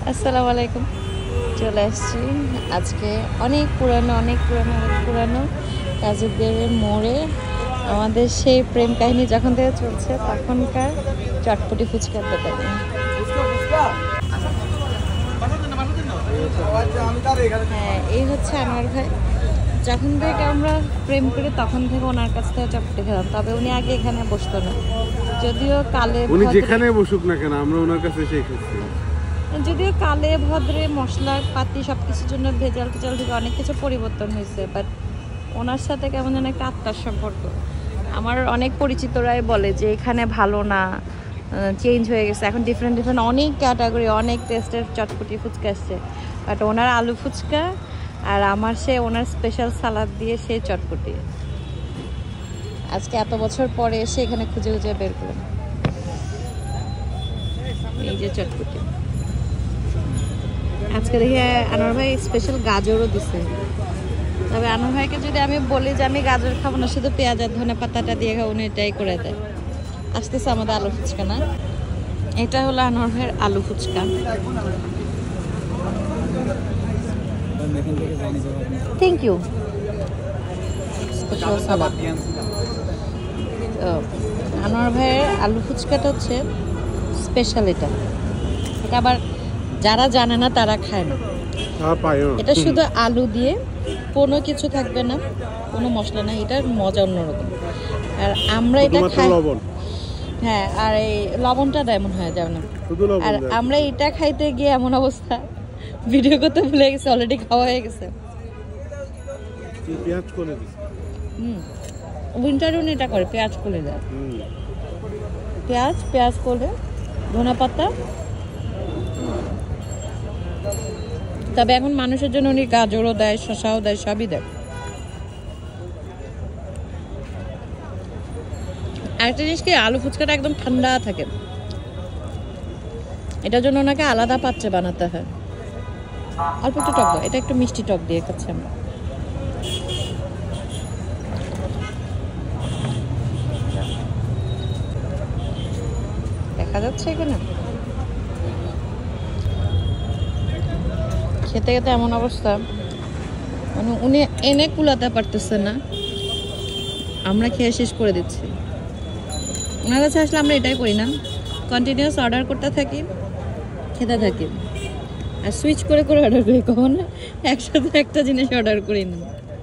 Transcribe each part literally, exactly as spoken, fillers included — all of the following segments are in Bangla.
আসসালামু আলাইকুম। চলে আসছি আজকে অনেক পুরানো অনেক পুরানো অনেক পুরানো কাজীরদেরের মোড়ে আমাদের সেই প্রেম কাহিনী যখন থেকে চলছে তখনকার চটপটি ফুচকার দোকানে। হ্যাঁ, এই হচ্ছে আনোয়ার ভাই। যখন থেকে আমরা প্রেম করি তখন থেকে ওনার কাছ থেকে চটপটি খেলাম, তবে উনি আগে এখানে বসতো না, যদিও কালে উনি যেখানে বসুক না কেন আমরা ওনার কাছে এসে খেয়েছি। যদিও কালে ভদ্রে মশলা পাতি সব কিছুর জন্য ভেজাল টেজাল থেকে অনেক কিছু পরিবর্তন হয়েছে, বাট ওনার সাথে কেমন যেন একটা আত্মার সম্পর্ক। আমার অনেক পরিচিতরাই বলে যে এখানে ভালো না, চেঞ্জ হয়ে গেছে, এখন ডিফারেন্ট ডিফারেন্ট অনেক ক্যাটাগরি অনেক টেস্টের চটপটি ফুচকা আসছে, বাট ওনার আলু ফুচকা আর আমার সে ওনার স্পেশাল সালাদ দিয়ে সেই চটপটি আজকে এত বছর পরে এসে এখানে খুঁজে খুঁজে বের করলাম। এই যে চটপটি আজকে দেখি আনোয়ার ভাই স্পেশাল গাজরও দিছে, তবে আনোয়ার ভাইকে যদি আমি বলি যে আমি গাজর খাবো না, শুধু পেঁয়াজ আর ধনে পাতাটা দিয়ে খাবো, উনি এটাই করে দেয়। আসতেছে আমাদের আলু ফুচকা, না এটা হলো আনোয়ার ভাইয়ের আলু ফুচকা। Thank you. আনোয়ার ভাইয়ের আলু ফুচকাটা হচ্ছে স্পেশাল। এটা এটা আবার যারা জানে না তারা খায় না। এটা শুধু আলু দিয়ে, কোনো কিছু থাকবে না, কোনো মশলা না, এটার মজা অন্যরকম। আর আমরা এটা খাই, হ্যাঁ, আর এই লবণটা দেয় মনে হয় যাবে না। আর আমরা এটা খাইতে গিয়ে এমন অবস্থা, ভিডিও করতে ভুলে গেছে, অলরেডি খাওয়া হয়ে গেছে। পেঁয়াজ করে হুম, উইন্টারে উনি এটা করে পেঁয়াজ করে দেয়, পেঁয়াজ পেঁয়াজ করে ধনে পাতা। তবে এখন মানুষের জন্য উনি গাজরও দেয়, শসাও দেয়, সবই দেয়। আরেকটা জিনিস কি, আলু ফুচকাটা একদম ঠান্ডা থাকে, এটার জন্য ওনাকে আলাদা পাত্রে বানাতে হয়। অল্প একটু টক দাও, এটা একটু মিষ্টি টক দিয়ে খাচ্ছি আমরা। দেখা যাচ্ছে এখানে খেতে খেতে এমন অবস্থা, মানে উনি এনে কুলাতে পারতেছে না, আমরা খেয়ে শেষ করে দিচ্ছি। ওনার কাছে আসলে আমরা এটাই করি না, কন্টিনিউয়াস অর্ডার করতে থাকি, খেতে থাকি, আর সুইচ করে করে অর্ডার করি, কখন একসাথে একটা জিনিস অর্ডার করি না।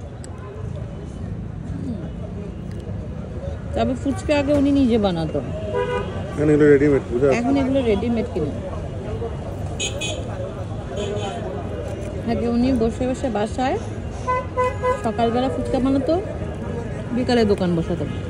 তবে ফুচকা আগে উনি নিজে বানাতো, এখন এগুলো রেডিমেড কিনে। আগে উনি বসে বসে বাসায় সকালবেলা ফুচকা বানাতো, বিকালে দোকান বসাতো।